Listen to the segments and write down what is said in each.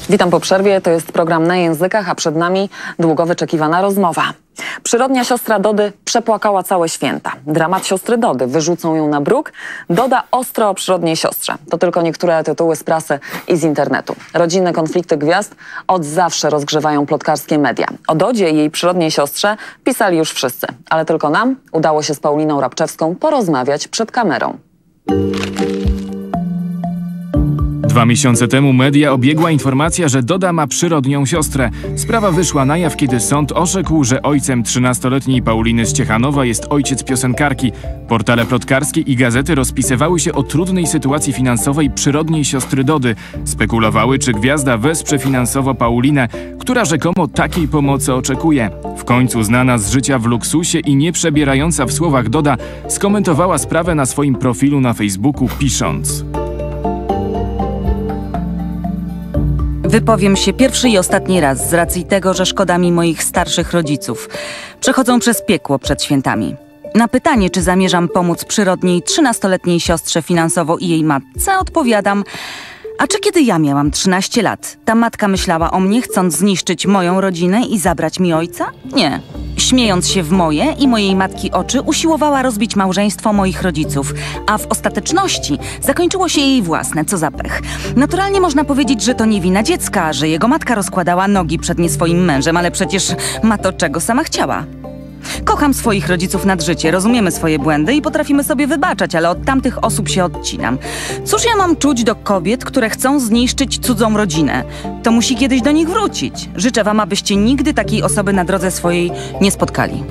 Witam po przerwie, to jest program Na Językach, a przed nami długo wyczekiwana rozmowa. Przyrodnia siostra Dody przepłakała całe święta. Dramat siostry Dody, wyrzucą ją na bruk. Doda ostro o przyrodniej siostrze. To tylko niektóre tytuły z prasy i z internetu. Rodzinne konflikty gwiazd od zawsze rozgrzewają plotkarskie media. O Dodzie i jej przyrodniej siostrze pisali już wszyscy. Ale tylko nam udało się z Pauliną Rabczewską porozmawiać przed kamerą. 2 miesiące temu media obiegła informacja, że Doda ma przyrodnią siostrę. Sprawa wyszła na jaw, kiedy sąd orzekł, że ojcem 13-letniej Pauliny z Ciechanowa jest ojciec piosenkarki. Portale plotkarskie i gazety rozpisywały się o trudnej sytuacji finansowej przyrodniej siostry Dody. Spekulowały, czy gwiazda wesprze finansowo Paulinę, która rzekomo takiej pomocy oczekuje. W końcu znana z życia w luksusie i nie przebierająca w słowach Doda skomentowała sprawę na swoim profilu na Facebooku, pisząc: Wypowiem się pierwszy i ostatni raz z racji tego, że szkoda mi moich starszych rodziców. Przechodzą przez piekło przed świętami. Na pytanie, czy zamierzam pomóc przyrodniej 13-letniej siostrze finansowo i jej matce, odpowiadam: a czy kiedy ja miałam 13 lat, ta matka myślała o mnie, chcąc zniszczyć moją rodzinę i zabrać mi ojca? Nie. Śmiejąc się w moje i mojej matki oczy, usiłowała rozbić małżeństwo moich rodziców, a w ostateczności zakończyło się jej własne, co za pech. Naturalnie można powiedzieć, że to nie wina dziecka, że jego matka rozkładała nogi przed nie swoim mężem, ale przecież ma to, czego sama chciała. Kocham swoich rodziców nad życie, rozumiemy swoje błędy i potrafimy sobie wybaczać, ale od tamtych osób się odcinam. Cóż ja mam czuć do kobiet, które chcą zniszczyć cudzą rodzinę? To musi kiedyś do nich wrócić. Życzę wam, abyście nigdy takiej osoby na drodze swojej nie spotkali.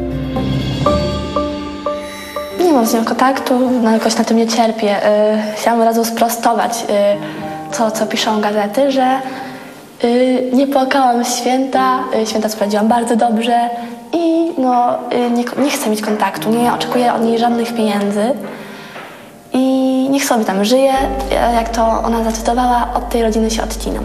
Nie mam z nią kontaktu, no jakoś na tym nie cierpię. Chciałam od razu sprostować to, co piszą gazety, że nie płakałam święta, święta spędziłam bardzo dobrze. I no, nie chcę mieć kontaktu, nie oczekuję od niej żadnych pieniędzy i niech sobie tam żyje, jak to ona zacytowała, od tej rodziny się odcinam.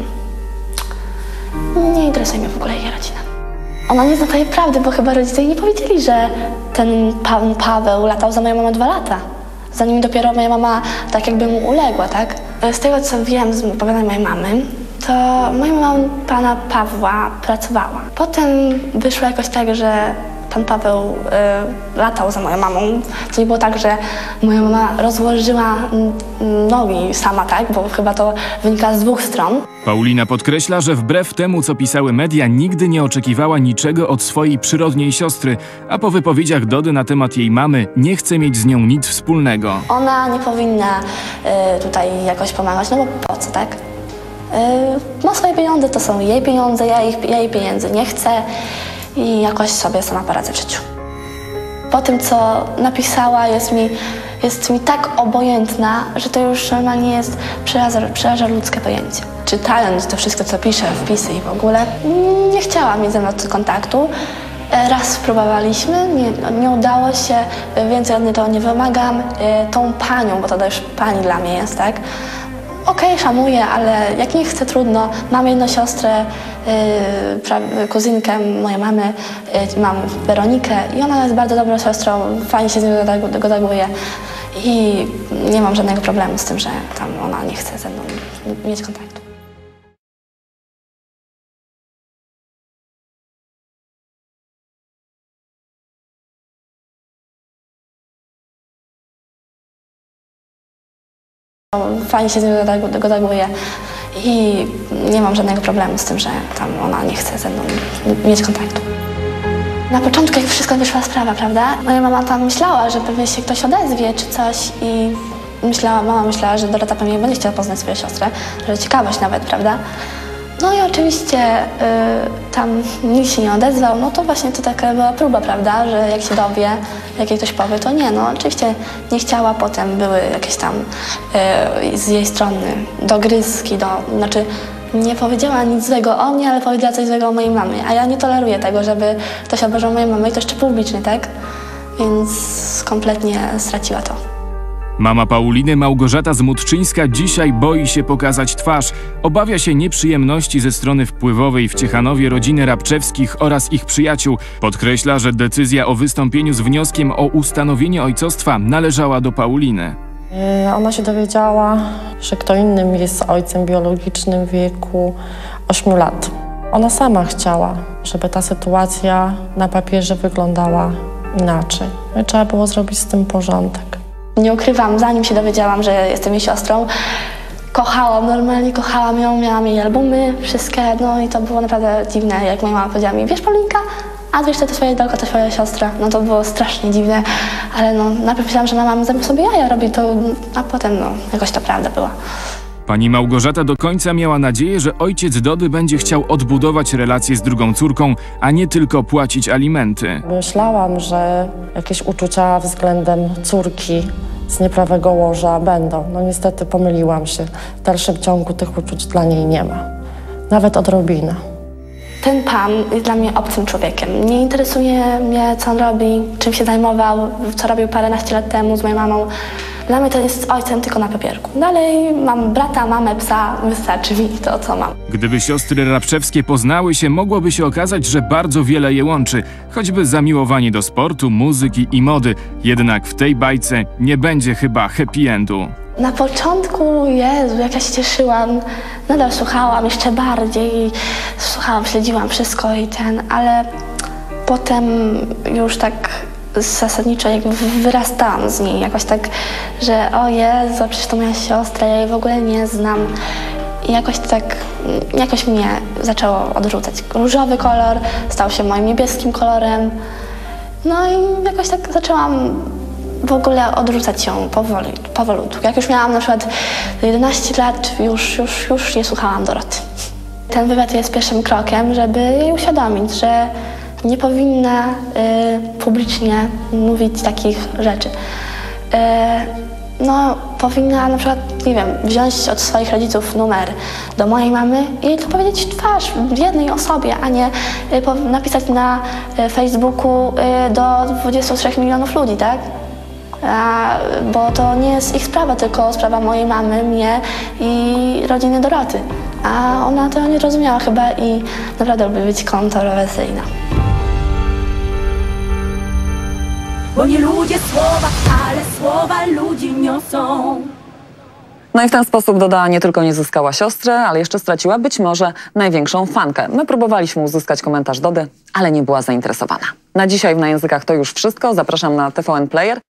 Nie interesuje mnie w ogóle jej rodzina. Ona nie zna tej prawdy, bo chyba rodzice jej nie powiedzieli, że ten pan Paweł latał za moją mamą 2 lata. Zanim dopiero moja mama tak jakby mu uległa, tak? Z tego co wiem z opowiadań mojej mamy, to moja mama pana Pawła pracowała. Potem wyszło jakoś tak, że pan Paweł latał za moją mamą. To nie było tak, że moja mama rozłożyła nogi sama, tak? Bo chyba to wynika z 2 stron. Paulina podkreśla, że wbrew temu, co pisały media, nigdy nie oczekiwała niczego od swojej przyrodniej siostry, a po wypowiedziach Dody na temat jej mamy nie chce mieć z nią nic wspólnego. Ona nie powinna tutaj jakoś pomagać, no bo po co, tak? Ma swoje pieniądze, to są jej pieniądze, ja jej pieniędzy nie chcę i jakoś sobie sama poradzę w życiu. Po tym, co napisała, jest mi tak obojętna, że to już normalnie jest, przeraża ludzkie pojęcie. Czytając to wszystko, co pisze, wpisy i w ogóle, nie chciałam mieć ze mną kontaktu. Raz spróbowaliśmy, nie udało się, więcej od niej to nie wymagam. Tą panią, bo to już pani dla mnie jest, tak? Okej, szanuję, ale jak nie chcę, trudno. Mam jedną siostrę, kuzynkę mojej mamy, mam Weronikę i ona jest bardzo dobrą siostrą, fajnie się z nią dogaduje i nie mam żadnego problemu z tym, że tam ona nie chce ze mną mieć kontaktu. Fajnie się z nią dogaduje i nie mam żadnego problemu z tym, że tam ona nie chce ze mną mieć kontaktu. Na początku, jak wszystko wyszła sprawa, prawda? Moja mama tam myślała, że pewnie się ktoś odezwie czy coś i mama myślała, że Dorota pewnie będzie chciała poznać swoją siostrę, że ciekawość nawet, prawda? No i oczywiście tam nikt się nie odezwał, no to właśnie to taka była próba, prawda, że jak się dowie, jak jej ktoś powie, to nie, no oczywiście nie chciała, potem były jakieś tam z jej strony dogryzki, znaczy nie powiedziała nic złego o mnie, ale powiedziała coś złego o mojej mamie, a ja nie toleruję tego, żeby ktoś obrażał moją mamę i to jeszcze publicznie, tak? Więc kompletnie straciła to. Mama Pauliny, Małgorzata Zmutczyńska, dzisiaj boi się pokazać twarz. Obawia się nieprzyjemności ze strony wpływowej w Ciechanowie rodziny Rabczewskich oraz ich przyjaciół. Podkreśla, że decyzja o wystąpieniu z wnioskiem o ustanowienie ojcostwa należała do Pauliny. Ona się dowiedziała, że kto innym jest ojcem biologicznym w wieku 8 lat. Ona sama chciała, żeby ta sytuacja na papierze wyglądała inaczej. No i trzeba było zrobić z tym porządek. Nie ukrywam, zanim się dowiedziałam, że jestem jej siostrą, kochałam, normalnie kochałam ją, miałam jej albumy, wszystkie, no i to było naprawdę dziwne, jak moja mama powiedziała mi, wiesz Paulinka, a wiesz, to twoja idolka, to twoja siostra. No to było strasznie dziwne, ale no najpierw myślałam, że mama sobie jaja robi, to, a potem no jakoś to prawda była. Pani Małgorzata do końca miała nadzieję, że ojciec Dody będzie chciał odbudować relacje z drugą córką, a nie tylko płacić alimenty. Myślałam, że jakieś uczucia względem córki z nieprawego łoża będą. No niestety pomyliłam się. W dalszym ciągu tych uczuć dla niej nie ma. Nawet odrobinę. Ten pan jest dla mnie obcym człowiekiem. Nie interesuje mnie, co on robi, czym się zajmował, co robił paręnaście lat temu z moją mamą. Dla mnie to jest ojcem tylko na papierku. Dalej mam brata, mamę, psa, wystarczy mi to, co mam. Gdyby siostry Rabczewskie poznały się, mogłoby się okazać, że bardzo wiele je łączy. Choćby zamiłowanie do sportu, muzyki i mody. Jednak w tej bajce nie będzie chyba happy endu. Na początku, Jezu, jak ja się cieszyłam, nadal słuchałam jeszcze bardziej, słuchałam, śledziłam wszystko ale potem już tak zasadniczo jakby wyrastałam z niej, jakoś tak, że o Jezu, przecież to moja siostra, ja jej w ogóle nie znam. I jakoś mnie zaczęło odrzucać. Różowy kolor stał się moim niebieskim kolorem, no i jakoś tak zaczęłam w ogóle odrzucać ją powolutku. Jak już miałam na przykład 11 lat, już nie słuchałam Doroty. Ten wywiad jest pierwszym krokiem, żeby jej uświadomić, że nie powinna publicznie mówić takich rzeczy. No, powinna na przykład, nie wiem, wziąć od swoich rodziców numer do mojej mamy i to powiedzieć w twarz w jednej osobie, a nie napisać na Facebooku do 23 milionów ludzi, tak? Bo to nie jest ich sprawa, tylko sprawa mojej mamy, mnie i rodziny Doroty. A ona to nie rozumiała chyba i naprawdę lubi być kontrowersyjna. Bo nie ludzie słowa, ale słowa ludzi niosą. No i w ten sposób Doda nie tylko nie zyskała siostrę, ale jeszcze straciła być może największą fankę. My próbowaliśmy uzyskać komentarz Dody, ale nie była zainteresowana. Na dzisiaj w Na Językach to już wszystko. Zapraszam na TVN Player.